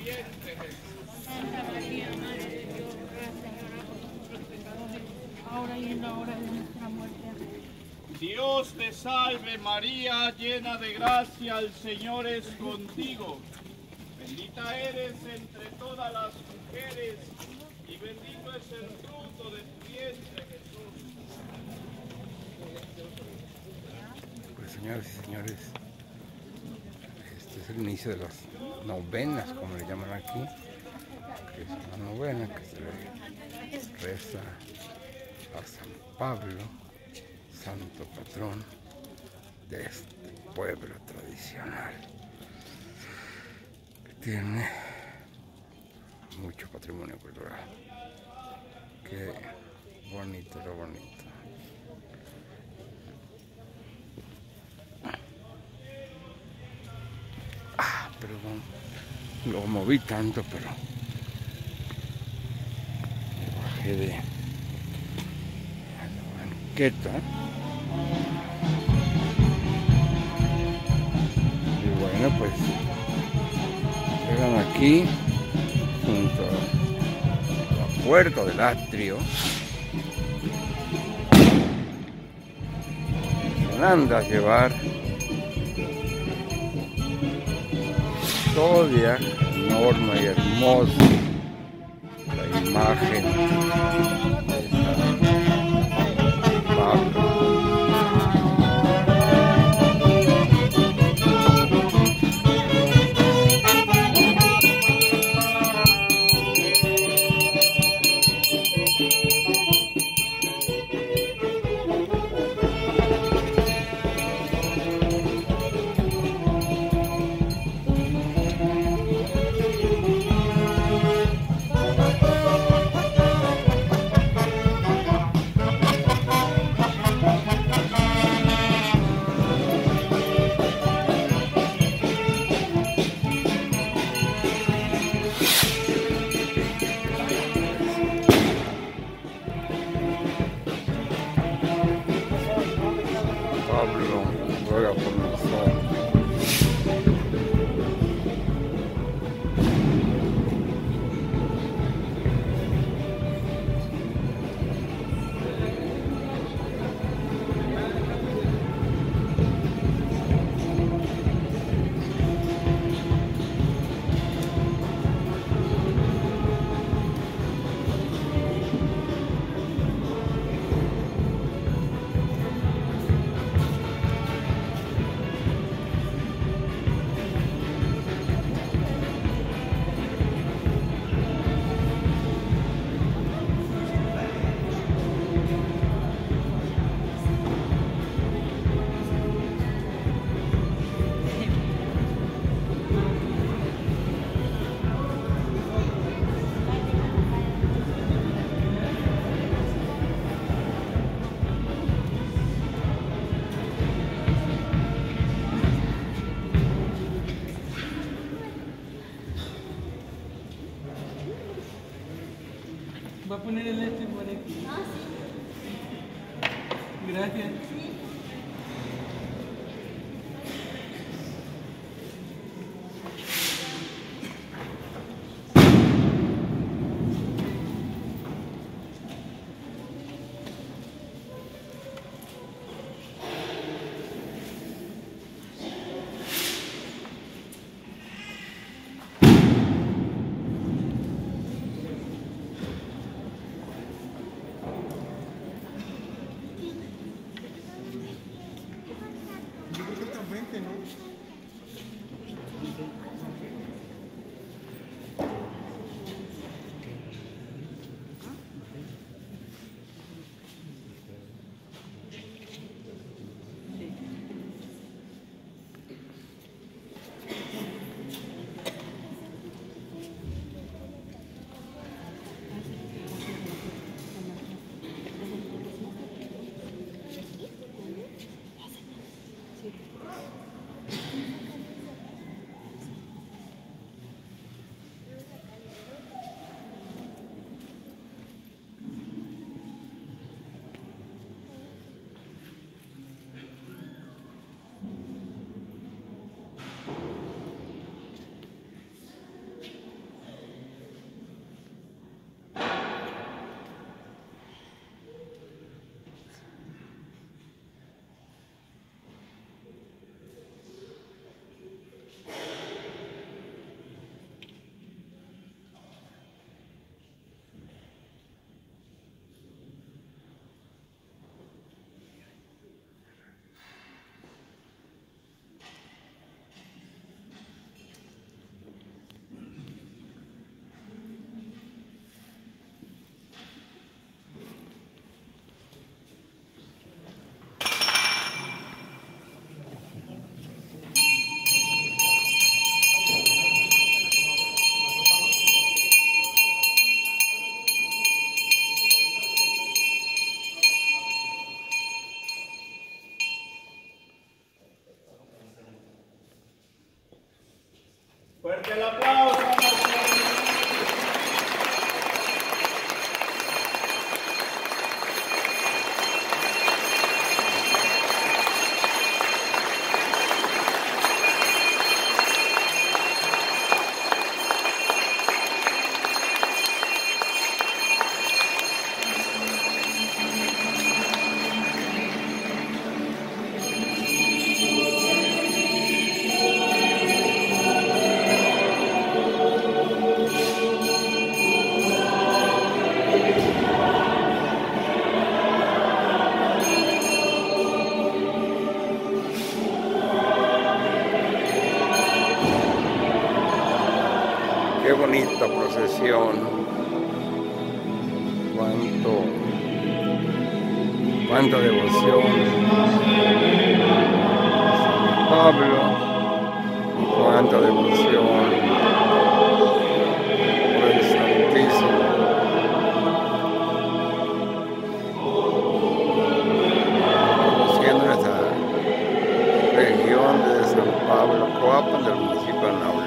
vientre, Jesús. Santa María, Madre de Dios, ruega, Señora, por nosotros pecadores, ahora y en la hora de nuestra muerte. Amén. Dios te salve María, llena de gracia, el Señor es contigo. Bendita eres entre todas las mujeres y bendito es el fruto de tu vientre, Jesús. Pues señoras y señores, este es el inicio de las novenas, como le llaman aquí, que es una novena que se le reza a San Pablo, santo patrón de este pueblo tradicional, que tiene mucho patrimonio cultural. Qué bonito, lo bonito. Perdón, lo moví tanto, pero me bajé de la banqueta. Y bueno, pues llegan aquí junto a la puerta del atrio. Se anda a llevar toda enorme y hermosa la imagen de San Pablo. Pablo ruega por nosotros. Va a poner el este por aquí. Ah, sí. Gracias. Fuerte el aplauso. Qué bonita procesión, cuánta devoción San Pablo, y cuánta devoción por el Santísimo. Conociendo esta región de San Pablo, Coapan, del municipio de Naula.